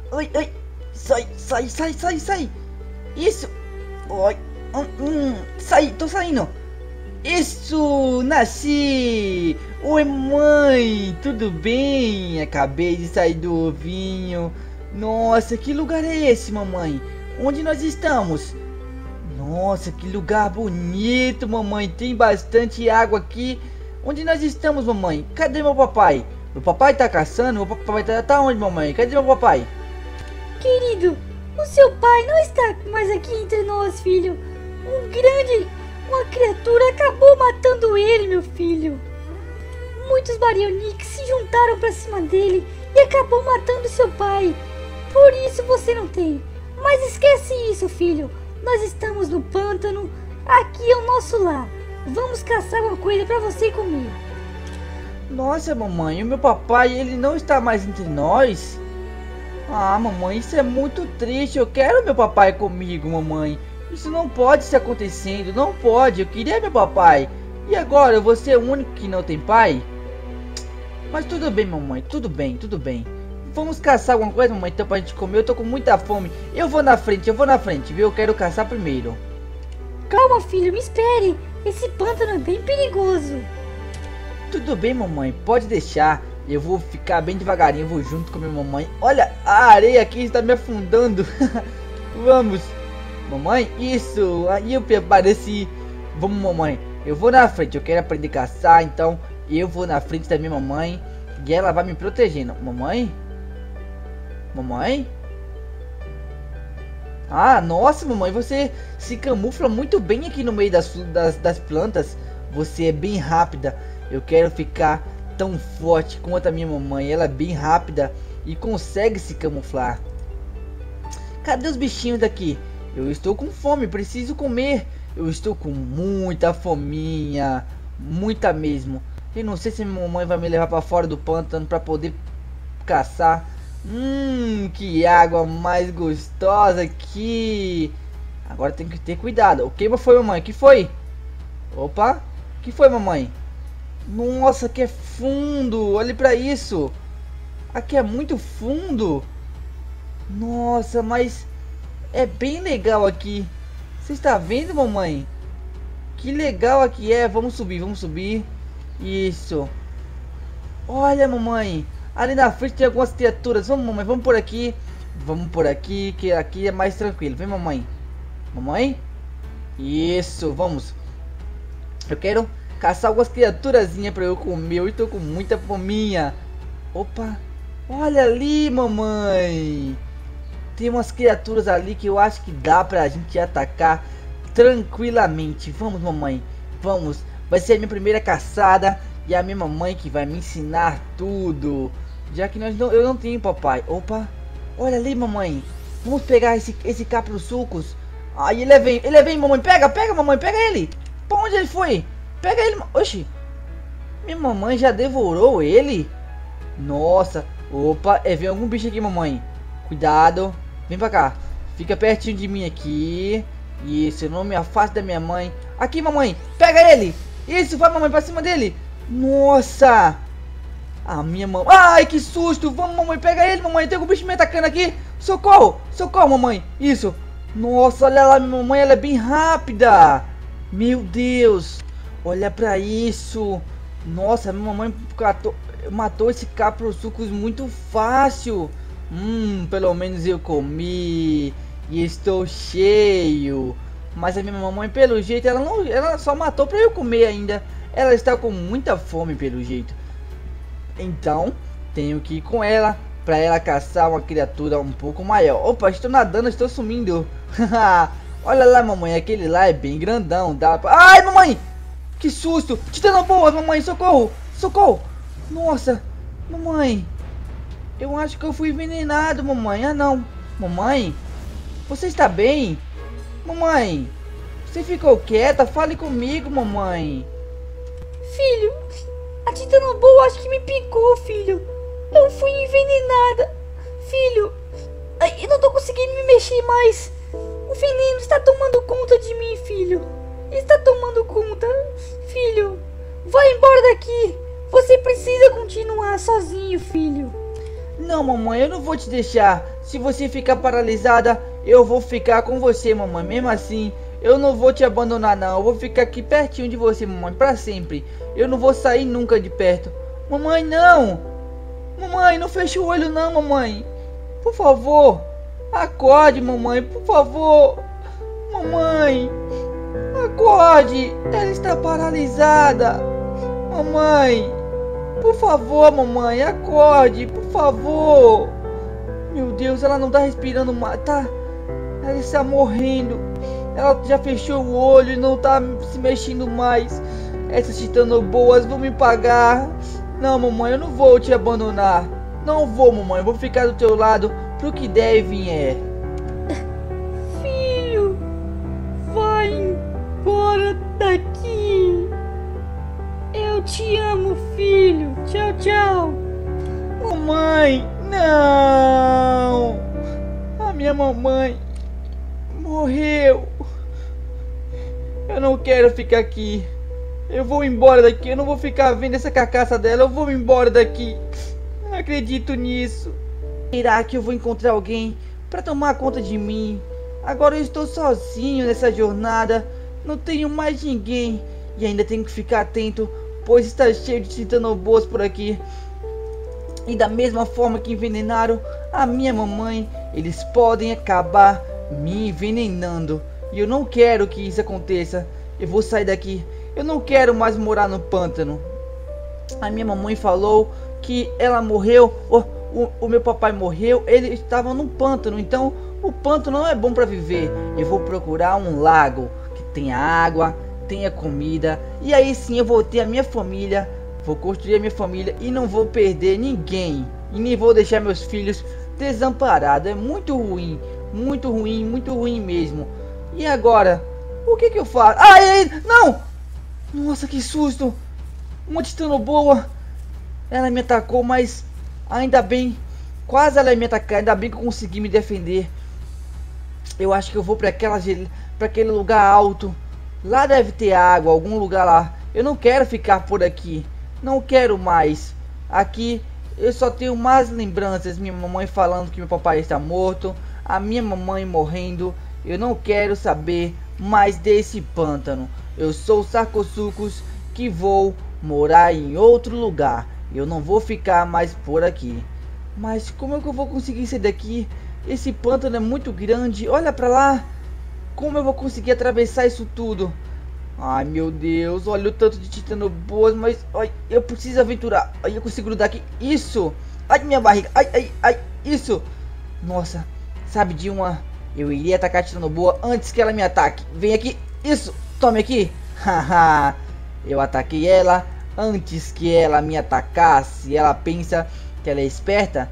Ai, ai. Sai, sai, sai, sai, sai. Isso. Ai. Sai, tô saindo. Isso, nasci. Oi, mãe, tudo bem? Acabei de sair do ovinho. Nossa, que lugar é esse, mamãe? Onde nós estamos? Nossa, que lugar bonito, mamãe. Tem bastante água aqui. Onde nós estamos, mamãe? Cadê meu papai? Meu papai tá caçando? Meu papai tá onde, mamãe? Cadê meu papai? Querido, o seu pai não está mais aqui entre nós, filho. Uma criatura acabou matando ele, meu filho. Muitos Baryonyx se juntaram pra cima dele e acabou matando seu pai. Por isso você não tem. Mas esquece isso, filho. Nós estamos no pântano. Aqui é o nosso lar. Vamos caçar uma coisa pra você comer. Nossa, mamãe, o meu papai, ele não está mais entre nós? Ah, mamãe, isso é muito triste. Eu quero meu papai comigo, mamãe. Isso não pode estar acontecendo, não pode. Eu queria meu papai. E agora, eu vou ser o único que não tem pai? Mas tudo bem, mamãe, tudo bem, tudo bem. Vamos caçar alguma coisa, mamãe, então pra gente comer. Eu tô com muita fome. Eu vou na frente, viu? Eu quero caçar primeiro. Calma, filho, me espere. Esse pântano é bem perigoso. Tudo bem, mamãe, pode deixar. Eu vou ficar bem devagarinho, eu vou junto com a minha mamãe. Olha, a areia aqui está me afundando. Vamos. Mamãe, isso. Aí eu apareci. Vamos, mamãe. Eu vou na frente, eu quero aprender a caçar, então eu vou na frente da minha mamãe. E ela vai me protegendo. Mamãe? Mamãe? Ah, nossa, mamãe, você se camufla muito bem aqui no meio das plantas. Você é bem rápida. Eu quero ficar tão forte quanto a minha mamãe. Ela é bem rápida e consegue se camuflar. Cadê os bichinhos daqui? Eu estou com fome, preciso comer. Eu estou com muita fominha, muita mesmo. Eu não sei se minha mamãe vai me levar para fora do pântano para poder caçar. Que água mais gostosa aqui. Agora tem que ter cuidado. O que foi, mamãe? O que foi? Opa, o que foi, mamãe? Nossa, que é fundo. Olhe para isso. Aqui é muito fundo. Nossa, mas é bem legal aqui. Você está vendo, mamãe? Que legal aqui é. Vamos subir, vamos subir. Isso. Olha, mamãe. Ali na frente tem algumas criaturas. Vamos, mamãe, vamos por aqui. Vamos por aqui, que aqui é mais tranquilo. Vem, mamãe. Mamãe? Isso, vamos. Eu quero caçar algumas criaturazinhas para eu comer. Eu estou com muita fominha. Opa. Olha ali, mamãe. Tem umas criaturas ali que eu acho que dá pra gente atacar tranquilamente. Vamos, mamãe. Vamos. Vai ser a minha primeira caçada. E a minha mamãe que vai me ensinar tudo. Já que eu não tenho papai. Opa. Olha ali, mamãe. Vamos pegar esse capro-sucos. Ai, ele vem, mamãe. Pega, mamãe. Pega ele. Pra onde ele foi? Pega ele. Oxi. Minha mamãe já devorou ele? Nossa. Opa, vem algum bicho aqui, mamãe. Cuidado. Vem pra cá. Fica pertinho de mim aqui. Isso, não me afaste da minha mãe. Aqui, mamãe. Pega ele. Isso, vai, mamãe, pra cima dele. Nossa. A minha mamãe. Ai, que susto. Vamos, mamãe. Pega ele, mamãe. Tem algum bicho me atacando aqui. Socorro. Socorro, mamãe. Isso. Nossa, olha lá, minha mamãe. Ela é bem rápida. Meu Deus. Olha pra isso. Nossa, minha mamãe matou esse capro-sucos muito fácil. Pelo menos eu comi e estou cheio. Mas a minha mamãe, pelo jeito, ela só matou pra eu comer ainda. Ela está com muita fome, pelo jeito. Então, tenho que ir com ela pra ela caçar uma criatura um pouco maior. Opa, estou nadando, estou sumindo. Olha lá, mamãe, aquele lá é bem grandão. Dá pra... Ai, mamãe! Que susto! Titanoboas, mamãe, socorro! Socorro! Nossa, mamãe. Eu acho que eu fui envenenado, mamãe. Ah, não. Mamãe, você está bem? Mamãe, você ficou quieta? Fale comigo, mamãe. Filho, a Titanoboa acho que me picou, filho. Eu fui envenenada. Filho, eu não tô conseguindo me mexer mais. O veneno está tomando conta de mim, filho. Está tomando conta. Filho, vai embora daqui. Você precisa continuar sozinho, filho. Não, mamãe, eu não vou te deixar. Se você ficar paralisada, eu vou ficar com você, mamãe. Mesmo assim, eu não vou te abandonar, não. Eu vou ficar aqui pertinho de você, mamãe, pra sempre. Eu não vou sair nunca de perto. Mamãe, não! Mamãe, não feche o olho, não, mamãe. Por favor, acorde, mamãe, por favor. Mamãe, acorde. Ela está paralisada. Mamãe, por favor, mamãe, acorde, por favor. Meu Deus, ela não tá respirando mais, tá? Ela está morrendo. Ela já fechou o olho e não tá se mexendo mais. Essas titanoboas vão me pagar. Não, mamãe, eu não vou te abandonar. Não vou, mamãe, eu vou ficar do teu lado pro que der e vier. Filho, vai embora daqui. Eu te amo, filho. Tchau, tchau. Mamãe, não! A minha mamãe morreu. Eu não quero ficar aqui. Eu vou embora daqui. Eu não vou ficar vendo essa carcaça dela. Eu vou embora daqui. Não acredito nisso. Será que eu vou encontrar alguém para tomar conta de mim? Agora eu estou sozinho nessa jornada. Não tenho mais ninguém. E ainda tenho que ficar atento, pois está cheio de titanoboas por aqui. E da mesma forma que envenenaram a minha mamãe, eles podem acabar me envenenando. E eu não quero que isso aconteça. Eu vou sair daqui. Eu não quero mais morar no pântano. A minha mamãe falou que ela morreu. O meu papai morreu. Ele estava no pântano. Então o pântano não é bom para viver. Eu vou procurar um lago que tenha água, tenha comida. E aí sim eu vou ter a minha família. Vou construir a minha família e não vou perder ninguém. E nem vou deixar meus filhos desamparados. É muito ruim. Muito ruim, muito ruim mesmo. E agora? O que eu faço? Ai, não! Nossa, que susto! Uma titanoboa. Ela me atacou, mas ainda bem. Quase ela ia me atacar. Ainda bem que eu consegui me defender. Eu acho que eu vou para aquele lugar alto. Lá deve ter água, algum lugar lá. Eu não quero ficar por aqui. Não quero mais. Aqui eu só tenho mais lembranças. Minha mamãe falando que meu papai está morto. A minha mamãe morrendo. Eu não quero saber mais desse pântano. Eu sou o Sarcosuchus que vou morar em outro lugar. Eu não vou ficar mais por aqui. Mas como é que eu vou conseguir sair daqui? Esse pântano é muito grande. Olha pra lá. Como eu vou conseguir atravessar isso tudo? Ai, meu Deus. Olha o tanto de titanoboas. Mas ai, eu preciso aventurar. Ai, eu consigo grudar aqui. Isso. Ai, minha barriga. Ai, ai, ai. Isso. Nossa. Sabe de uma... Eu iria atacar a titanoboa antes que ela me ataque. Vem aqui. Isso. Tome aqui. Haha. Eu ataquei ela antes que ela me atacasse. Ela pensa que ela é esperta.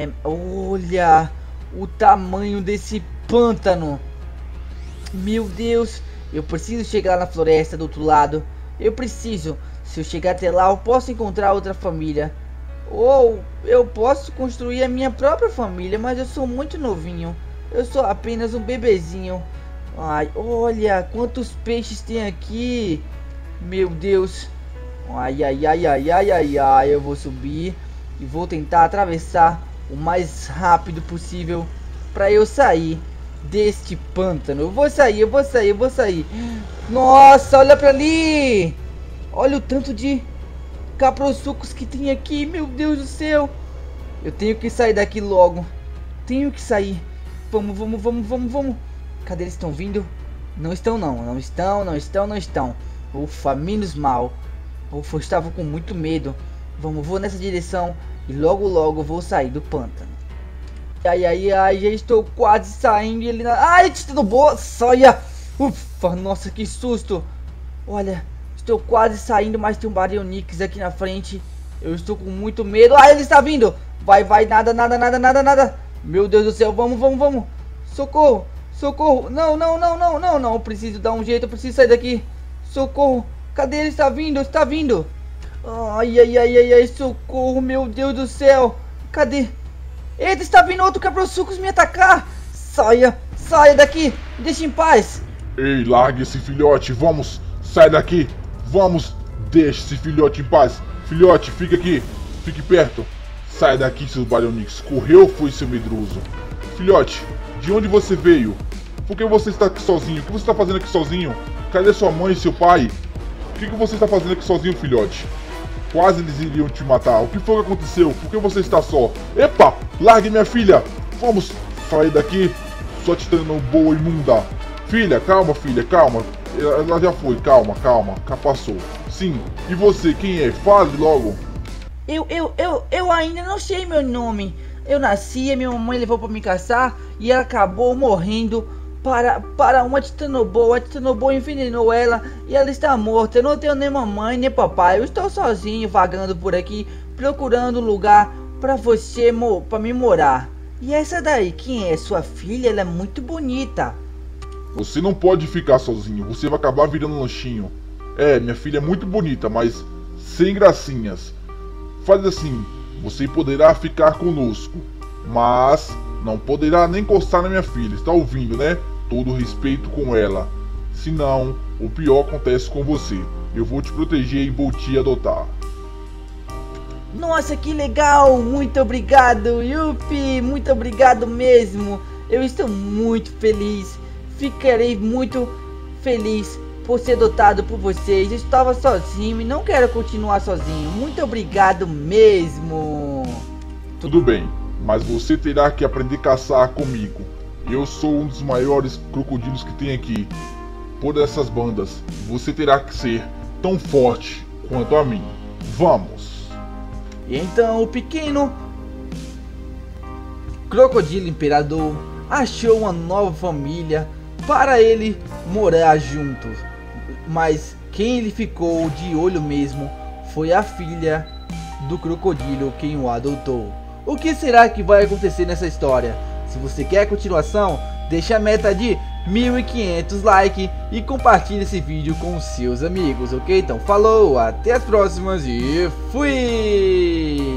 Olha o tamanho desse pântano. Meu Deus. Eu preciso chegar lá na floresta do outro lado. Eu preciso. Se eu chegar até lá, eu posso encontrar outra família. Ou eu posso construir a minha própria família. Mas eu sou muito novinho. Eu sou apenas um bebezinho. Ai, olha quantos peixes tem aqui. Meu Deus. Ai, ai, ai, ai, ai, ai, ai. Eu vou subir e vou tentar atravessar o mais rápido possível para eu sair deste pântano. Eu vou sair, eu vou sair, eu vou sair. Nossa, olha pra ali. Olha o tanto de caprosucos que tem aqui. Meu Deus do céu. Eu tenho que sair daqui logo. Tenho que sair. Vamos, vamos, vamos, vamos, vamos. Cadê eles? Estão vindo? Não estão não, não estão, não estão, não estão. Ufa, menos mal. Ufa, eu estava com muito medo. Vamos, vou nessa direção e logo logo vou sair do pântano. Ai, ai, ai, já estou quase saindo e ele... Ai, titanoboa, saia! Ufa, nossa, que susto. Olha, estou quase saindo, mas tem um Baryonyx aqui na frente. Eu estou com muito medo. Ai, ele está vindo! Vai, vai, nada, nada, nada, nada, nada. Meu Deus do céu, vamos, vamos, vamos. Socorro, socorro. Não, não, não, não, não, não. Eu preciso dar um jeito, eu preciso sair daqui. Socorro. Cadê ele? Está vindo, está vindo. Ai, ai, ai, ai, ai, socorro, meu Deus do céu. Cadê? Eita, está vindo outro caprosuchus me atacar. Saia, saia daqui, me deixa em paz. Ei, largue esse filhote, vamos, sai daqui. Vamos, deixe esse filhote em paz. Filhote, fica aqui, fique perto. Sai daqui, seus Baryonyx. Correu, foi, seu medroso. Filhote, de onde você veio? Por que você está aqui sozinho? O que você está fazendo aqui sozinho? Cadê sua mãe e seu pai? O que você está fazendo aqui sozinho, filhote? Quase eles iriam te matar. O que foi que aconteceu? Por que você está só? Epa! Largue minha filha! Vamos sair daqui, sua titã boa imunda. Filha, calma. Ela já foi, calma. Passou. Sim, e você, quem é? Fale logo. Eu ainda não sei meu nome. Eu nasci, a minha mamãe levou pra me caçar e ela acabou morrendo para uma titanoboa. A titanoboa envenenou ela e ela está morta. Eu não tenho nem mamãe nem papai. Eu estou sozinho vagando por aqui, procurando um lugar para para mim morar. E essa daí, quem é? Sua filha? Ela é muito bonita. Você não pode ficar sozinho, você vai acabar virando lanchinho. É, minha filha é muito bonita, mas sem gracinhas. Faz assim, você poderá ficar conosco, mas não poderá nem encostar na minha filha, está ouvindo, né? Todo respeito com ela. Senão, o pior acontece com você. Eu vou te proteger e vou te adotar. Nossa, que legal! Muito obrigado, Yuppie! Muito obrigado mesmo! Eu estou muito feliz. Ficarei muito feliz por ser adotado por vocês. Eu estava sozinho e não quero continuar sozinho. Muito obrigado mesmo! Tudo bem, mas você terá que aprender a caçar comigo. Eu sou um dos maiores crocodilos que tem aqui. Por essas bandas, você terá que ser tão forte quanto a mim. Vamos! E então o pequeno crocodilo imperador achou uma nova família para ele morar junto. Mas quem ele ficou de olho mesmo foi a filha do crocodilo, quem o adotou. O que será que vai acontecer nessa história? Se você quer a continuação, deixa a meta de 1500 likes e compartilhe esse vídeo com seus amigos, ok? Então falou, até as próximas e fui!